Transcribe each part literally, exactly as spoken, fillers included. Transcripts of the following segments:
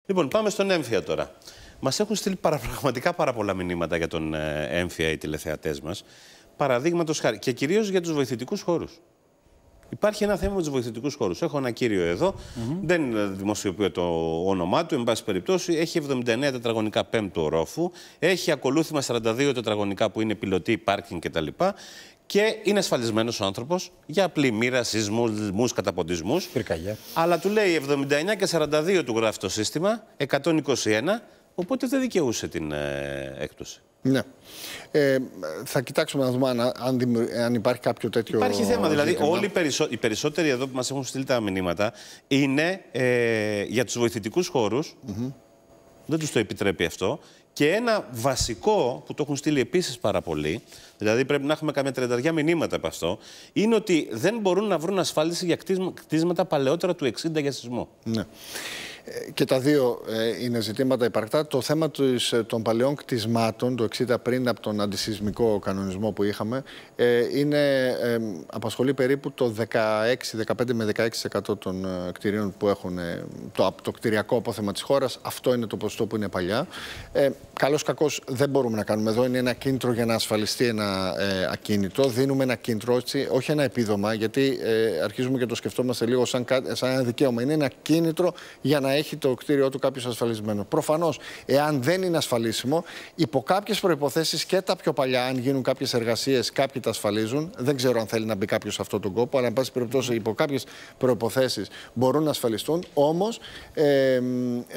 Λοιπόν, πάμε στον έμφυα τώρα. Μας έχουν στείλει πραγματικά πάρα πολλά μηνύματα για τον έμφυα οι τηλεθεατές μας. Παραδείγματος χάρη, και κυρίως για τους βοηθητικούς χώρους. Υπάρχει ένα θέμα με τους βοηθητικούς χώρους. Έχω ένα κύριο εδώ, mm-hmm. δεν δημοσιοποιώ το όνομά του, εν πάση περιπτώσει. Έχει εβδομήντα εννέα τετραγωνικά πέμπτου ορόφου, έχει ακολούθημα σαράντα δύο τετραγωνικά που είναι πιλωτή, πάρκινγκ κτλ. Και είναι ασφαλισμένος ο άνθρωπος για πλημμύρα, σεισμούς, καταποντισμούς. Πυρκαγιά. Αλλά του λέει εβδομήντα εννέα και σαράντα δύο του γράφει το σύστημα, εκατόν είκοσι ένα, οπότε δεν δικαιούσε την ε, έκπτωση. Ναι. Ε, θα κοιτάξουμε να δούμε αν, αν, αν υπάρχει κάποιο τέτοιο. Υπάρχει θέμα. Δηλαδή, ζήτημα. όλοι οι, περισσο... οι περισσότεροι εδώ που μας έχουν στείλει τα μηνύματα είναι ε, για τους βοηθητικούς χώρους. Mm-hmm. Δεν τους το επιτρέπει αυτό. Και ένα βασικό που το έχουν στείλει επίσης πάρα πολύ, δηλαδή πρέπει να έχουμε καμιά τριανταριά μηνύματα από αυτό, είναι ότι δεν μπορούν να βρουν ασφάλιση για κτίσματα παλαιότερα του εξήντα για σεισμό. Ναι. Και τα δύο ε, είναι ζητήματα υπαρκτά. Το θέμα τους, των παλαιών κτισμάτων, το εξήντα πριν από τον αντισυσμικό κανονισμό που είχαμε, ε, είναι, ε, απασχολεί περίπου το δεκαέξι, δεκαπέντε με δεκαέξι τοις εκατό των ε, κτηρίων που έχουν ε, το, το κτηριακό απόθεμα της χώρας. Αυτό είναι το ποσοστό που είναι παλιά. Ε, καλώς κακώς δεν μπορούμε να κάνουμε εδώ. Είναι ένα κίνητρο για να ασφαλιστεί ένα ε, ακίνητο. Δίνουμε ένα κίνητρο, έτσι, όχι ένα επίδομα, γιατί ε, αρχίζουμε και το σκεφτόμαστε λίγο σαν, σαν ένα δικαίωμα. Είναι ένα κίνητρο για να έχει το κτίριό του κάποιος ασφαλισμένο. Προφανώς, εάν δεν είναι ασφαλίσιμο, υπό κάποιες προϋποθέσεις και τα πιο παλιά, αν γίνουν κάποιες εργασίες, κάποιοι τα ασφαλίζουν. Δεν ξέρω αν θέλει να μπει κάποιος σε αυτόν τον κόπο, αλλά εν πάση περιπτώσει, υπό κάποιες προϋποθέσεις μπορούν να ασφαλιστούν. Όμως, ε, ε,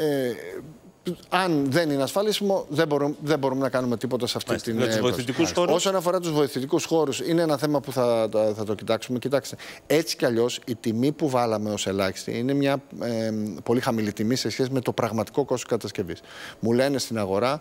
αν δεν είναι ασφαλίσιμο, δεν μπορούμε, δεν μπορούμε να κάνουμε τίποτα σε αυτή την περίπτωση. Όσον αφορά τους βοηθητικούς χώρους, είναι ένα θέμα που θα, θα, θα το κοιτάξουμε. Κοιτάξτε, έτσι κι αλλιώς η τιμή που βάλαμε ως ελάχιστη είναι μια ε, πολύ χαμηλή τιμή σε σχέση με το πραγματικό κόστος κατασκευής. Μου λένε στην αγορά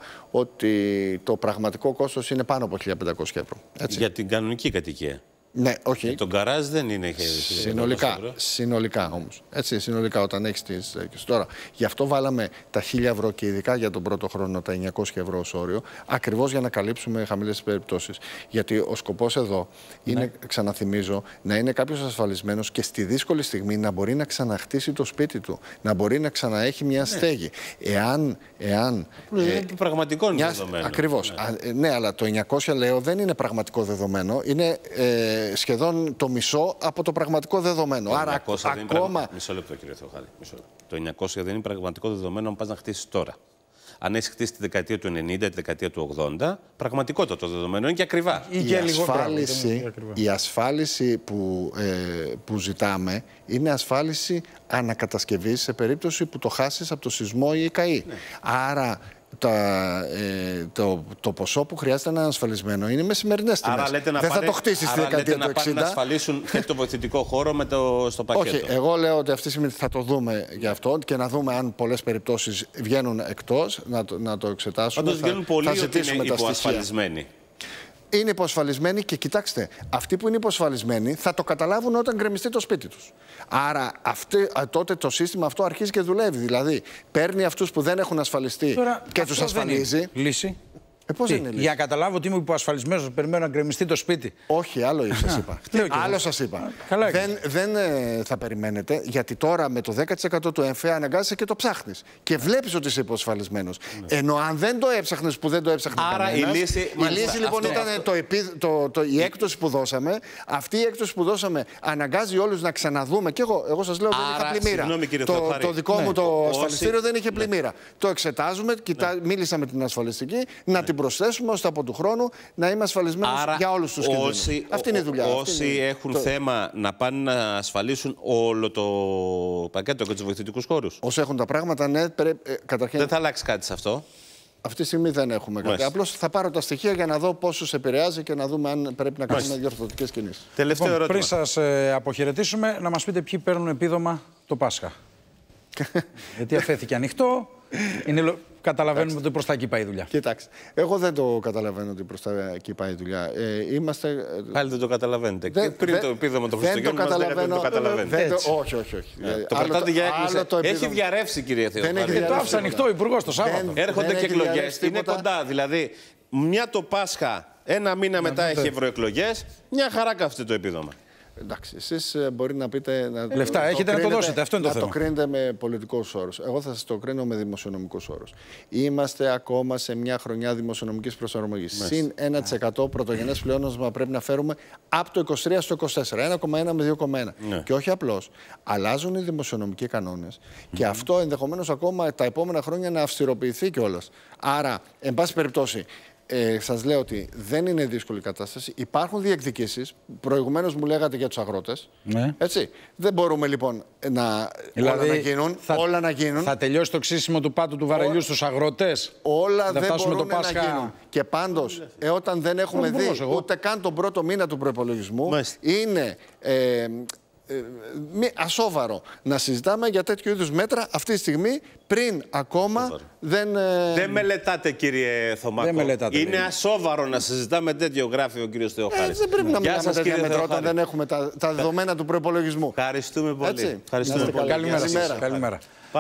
ότι το πραγματικό κόστος είναι πάνω από χίλια πεντακόσια ευρώ. Έτσι. Για την κανονική κατοικία. Ναι, όχι. Και τον γκαράζ δεν είναι. Συνολικά, συνολικά όμως. Έτσι, συνολικά όταν έχεις τις. Τώρα, γι' αυτό βάλαμε τα χίλια ευρώ και ειδικά για τον πρώτο χρόνο τα εννιακόσια ευρώ ως όριο, ακριβώς για να καλύψουμε χαμηλές περιπτώσεις. Γιατί ο σκοπός εδώ είναι, ναι. ξαναθυμίζω, να είναι κάποιος ασφαλισμένος και στη δύσκολη στιγμή να μπορεί να ξαναχτίσει το σπίτι του, να μπορεί να ξαναέχει μια ναι. στέγη. Εάν. εάν είναι ε, πραγματικό μια, δεδομένο. Ακριβώς. Ναι. ναι, αλλά το εννιακόσια λέω δεν είναι πραγματικό δεδομένο. Είναι. Ε, σχεδόν το μισό από το πραγματικό δεδομένο. Το Άρα ακόμα... πράγμα... Μισό λεπτό, κύριε Θεοχάρη. Μισό λεπτό. Το εννιακόσια δεν είναι πραγματικό δεδομένο αν πας να χτίσεις τώρα. Αν έχει χτίσει τη δεκαετία του ενενήντα, τη δεκαετία του ογδόντα, πραγματικότατο το δεδομένο είναι και ακριβά. Η, η, ασφάλιση, η ασφάλιση που, ε, που ζητάμε είναι ασφάλιση ανακατασκευής σε περίπτωση που το χάσεις από το σεισμό ή η καή. Ναι. Άρα Τα, ε, το, το ποσό που χρειάζεται να είναι ασφαλισμένο είναι με σημερινές τιμές. Δεν πάνε, θα το χτίσει στη δεκαετία του εξήντα. Να πάνε να ασφαλίσουν και το βοηθητικό χώρο με το, στο πακέτο. Όχι, εγώ λέω ότι αυτή τη στιγμή θα το δούμε γι' αυτό και να δούμε αν πολλές περιπτώσεις βγαίνουν εκτός, να το, να το εξετάσουμε. Πάντως βγαίνουν πολλοί θα ζητήσουμε ότι είναι τα υποασφαλισμένοι. Είναι υποασφαλισμένοι και κοιτάξτε, αυτοί που είναι υποασφαλισμένοι θα το καταλάβουν όταν γκρεμιστεί το σπίτι τους. Άρα αυτή, τότε το σύστημα αυτό αρχίζει και δουλεύει. Δηλαδή, παίρνει αυτούς που δεν έχουν ασφαλιστεί Τώρα, και τους ασφαλίζει. Λύση. Ε, πώς είναι λύση? Για να καταλάβω ότι είμαι υποασφαλισμένος, περιμένω να γκρεμιστεί το σπίτι. Όχι, άλλο σας είπα. άλλο σας είπα. Καλά, δεν δεν ε, θα περιμένετε, γιατί τώρα με το δέκα τοις εκατό του έμφυα αναγκάζεσαι και το ψάχνεις. Και βλέπεις ότι είσαι υποασφαλισμένος. Ναι. Ενώ αν δεν το έψαχνες, που δεν το έψαχνε Άρα κανένας, η λύση, η λύση αυτό, λοιπόν αυτό, ήταν αυτό. Το, επί, το, το, η έκπτωση που δώσαμε. Αυτή η έκπτωση που δώσαμε αναγκάζει όλους να ξαναδούμε. Και εγώ, εγώ σας λέω δεν είχα πλημμύρα. Συγγνώμη, το, το δικό ναι. μου το ασφαλιστήριο Όσοι... δεν είχε πλημμύρα. Ναι. Το εξετάζουμε, κοιτά, ναι. μίλησα με την ασφαλιστική, να ναι. την προσθέσουμε ώστε από του χρόνου να είμαι ασφαλισμένος για όλους τους κινδύνους. Αυτή είναι η δουλειά. Όσοι είναι... έχουν το... θέμα να πάνε να ασφαλίσουν όλο το πακέτο και τους βοηθητικούς χώρους. Όσοι έχουν τα πράγματα, ναι, πρέπει, ε, καταρχήν... Δεν θα αλλάξει κάτι σε αυτό. Αυτή τη στιγμή δεν έχουμε κάτι. Απλώς θα πάρω τα στοιχεία για να δω πόσους επηρεάζει και να δούμε αν πρέπει να κάνουμε διορθωτικές κινήσεις. Τελευταίο λοιπόν, ερώτημα. Πριν σας ε, αποχαιρετήσουμε, να μας πείτε ποιοι παίρνουν επίδομα το Πάσχα. Γιατί αφέθηκε ανοιχτό. Είναι... Καταλαβαίνουμε ότι προς τα εκεί πάει η δουλειά. Κοιτάξτε, εγώ δεν το καταλαβαίνω ότι προς τα εκεί πάει η δουλειά. Ε, είμαστε... Πάλι δεν το καταλαβαίνετε. Δεν, πριν δεν, το επίδομα των Χριστουγέννων μας λέγατε δεν το καταλαβαίνετε. Δεν, όχι, όχι. όχι. Yeah. Το κρατάτε για έκκληση. Έχει διαρρεύσει, κύριε Θεοχάρη. Και το άφησε ανοιχτό ο Υπουργός το Σάββατο. Έρχονται και εκλογές. Είναι κοντά. Δηλαδή, μια το Πάσχα, ένα μήνα μετά έχει ευρωεκλογές. Μια χαρά καύστε το επίδομα. εντάξει, εσείς μπορεί να πείτε. Να, λεφτά το, έχετε το να κρίνετε, το δώσετε. Αυτό είναι το να θέμα. το κρίνετε με πολιτικούς όρους. Εγώ θα σας το κρίνω με δημοσιονομικούς όρους. Είμαστε ακόμα σε μια χρονιά δημοσιονομικής προσαρμογής. Συν ένα τοις εκατό πρωτογενές πλεόνασμα πρέπει να φέρουμε από το είκοσι τρία στο είκοσι τέσσερα. ένα κόμμα ένα με δύο κόμμα ένα. Ναι. Και όχι απλώς. Αλλάζουν οι δημοσιονομικοί κανόνες mm-hmm. και αυτό ενδεχομένως ακόμα τα επόμενα χρόνια να αυστηροποιηθεί κιόλας. Άρα, εν πάση περιπτώσει. Ε, σας λέω ότι δεν είναι δύσκολη κατάσταση. Υπάρχουν διεκδικήσεις. Προηγουμένως μου λέγατε για τους αγρότες. Ναι. Έτσι. Δεν μπορούμε λοιπόν να, δηλαδή, όλα, να γίνουν, θα, όλα να γίνουν. Θα τελειώσει το ξύσιμο του πάτου του βαρελιού Ό, στους αγρότες. Όλα δεν μπορούν το Πάσχα... να γίνουν. Και πάντως, ε, όταν δεν έχουμε δει εγώ. ούτε καν τον πρώτο μήνα του προϋπολογισμού, Μάλιστα. είναι... Ε, ασόβαρο να συζητάμε για τέτοιου είδους μέτρα αυτή τη στιγμή πριν ακόμα ασόβαρο. δεν... Δεν μελετάτε, κύριε Θωμάκο. Δεν μελετάτε, είναι λέει. ασόβαρο να συζητάμε τέτοιο, γράφει ο κύριος Θεοχάρης. Ε, δεν πρέπει να μιλάμε τέτοια μέτρα όταν δεν έχουμε τα, τα δεδομένα του προϋπολογισμού. Ευχαριστούμε πολύ. Έτσι. Ευχαριστούμε πολύ. Καλημέρα. Καλημέρα.